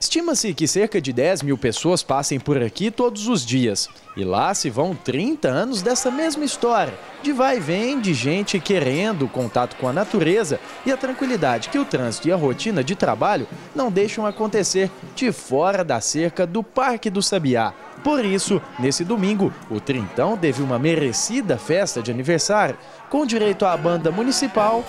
Estima-se que cerca de 10 mil pessoas passem por aqui todos os dias. E lá se vão 30 anos dessa mesma história, de vai e vem de gente querendo o contato com a natureza e a tranquilidade que o trânsito e a rotina de trabalho não deixam acontecer de fora da cerca do Parque do Sabiá. Por isso, nesse domingo, o Trintão teve uma merecida festa de aniversário, com direito à banda municipal,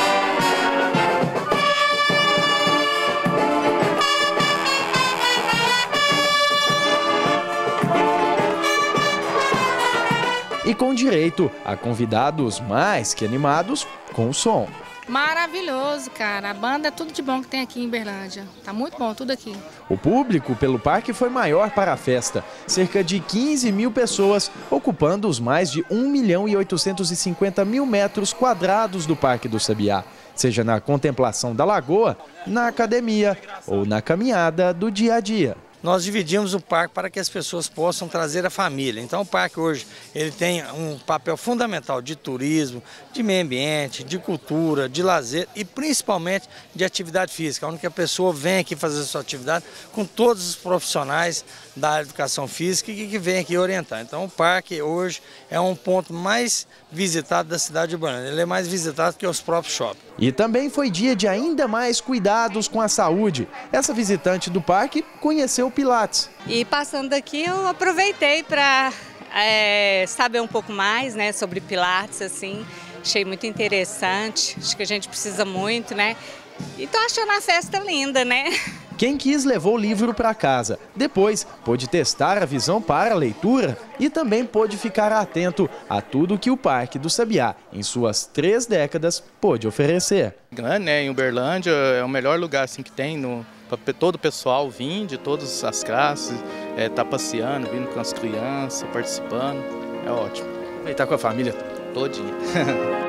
e com direito a convidados mais que animados com o som. Maravilhoso, cara. A banda é tudo de bom que tem aqui em Uberlândia. Tá muito bom, tudo aqui. O público pelo parque foi maior para a festa. Cerca de 15 mil pessoas, ocupando os mais de 1.850.000 metros quadrados do Parque do Sabiá. Seja na contemplação da lagoa, na academia ou na caminhada do dia a dia. Nós dividimos o parque para que as pessoas possam trazer a família. Então o parque hoje ele tem um papel fundamental de turismo, de meio ambiente, de cultura, de lazer e principalmente de atividade física, onde a pessoa vem aqui fazer a sua atividade com todos os profissionais da área de educação física que vem aqui orientar. Então o parque hoje é um ponto mais visitado da cidade de Uberlândia. Ele é mais visitado que os próprios shoppings. E também foi dia de ainda mais cuidados com a saúde. Essa visitante do parque conheceu o Pilates. E passando daqui eu aproveitei para saber um pouco mais, né, sobre Pilates, assim. Achei muito interessante, acho que a gente precisa muito, né? E tô achando a festa linda, né? Quem quis levou o livro para casa. Depois, pôde testar a visão para a leitura e também pôde ficar atento a tudo que o Parque do Sabiá, em suas 3 décadas, pôde oferecer. Grande, né? Em Uberlândia é o melhor lugar assim, que tem para todo o pessoal vir, de todas as classes, tá passeando, vindo com as crianças, participando. É ótimo. E tá com a família todinha.